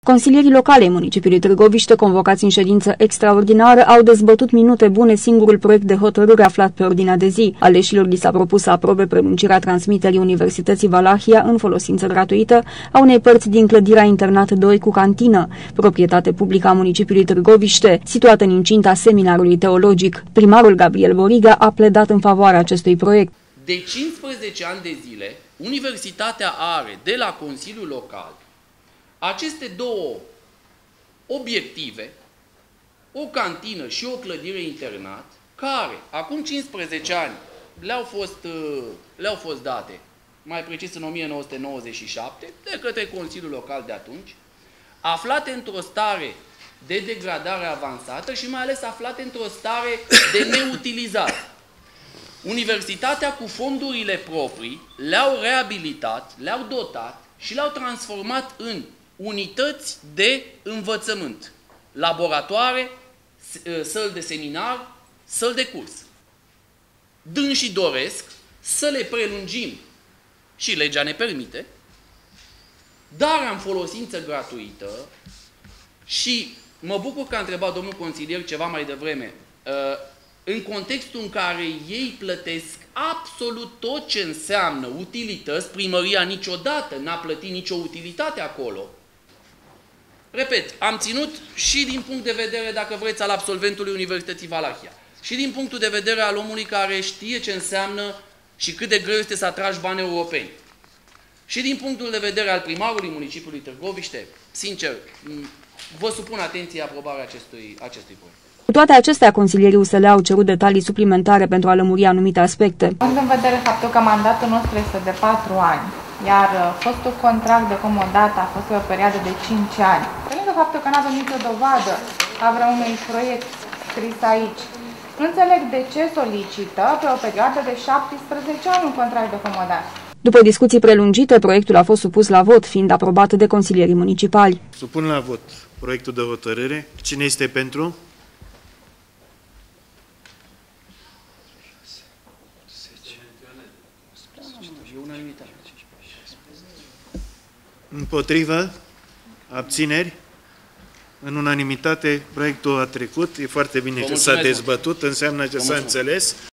Consilierii locale ai municipiului Târgoviște, convocați în ședință extraordinară, au dezbătut minute bune singurul proiect de hotărâre aflat pe ordinea de zi. Aleșilor li s-a propus să aprobe prelungirea transmiterii Universității Valahia în folosință gratuită a unei părți din clădirea internat 2 cu cantină, proprietate publică a municipiului Târgoviște, situată în incinta seminarului teologic. Primarul Gabriel Boriga a pledat în favoarea acestui proiect. De 15 ani de zile, Universitatea are de la Consiliul Local aceste două obiective, o cantină și o clădire internat, care acum 15 ani le-au fost date, mai precis în 1997, de către Consiliul Local de atunci, aflate într-o stare de degradare avansată și mai ales aflate într-o stare de neutilizare. Universitatea, cu fondurile proprii, le-au reabilitat, le-au dotat și le-au transformat în unități de învățământ, laboratoare, săli de seminar, săli de curs. Dânsii doresc să le prelungim, și legea ne permite, dar în folosință gratuită. Și mă bucur că a întrebat domnul consilier ceva mai devreme, în contextul în care ei plătesc absolut tot ce înseamnă utilități, primăria niciodată n-a plătit nicio utilitate acolo. Repet, am ținut și din punct de vedere, dacă vreți, al absolventului Universității Valahia, și din punctul de vedere al omului care știe ce înseamnă și cât de greu este să atragi bani europeni, și din punctul de vedere al primarului municipiului Târgoviște. Sincer, vă supun atenție aprobarea acestui proiect. Cu toate acestea, consilierii USL au cerut detalii suplimentare pentru a lămuri anumite aspecte. Având în vedere faptul că mandatul nostru este de 4 ani, iar fostul contract de comodat a fost pe o perioadă de 5 ani, pe lângă faptul că nu avem nicio dovadă a vreunui proiect scris aici, nu înțeleg de ce solicită pe o perioadă de 17 ani un contract de comodat. După discuții prelungite, proiectul a fost supus la vot, fiind aprobat de consilierii municipali. Supun la vot proiectul de hotărâre. Cine este pentru? Împotrivă? Abțineri? În unanimitate, proiectul a trecut. E foarte bine că s-a dezbătut, înseamnă că s-a înțeles.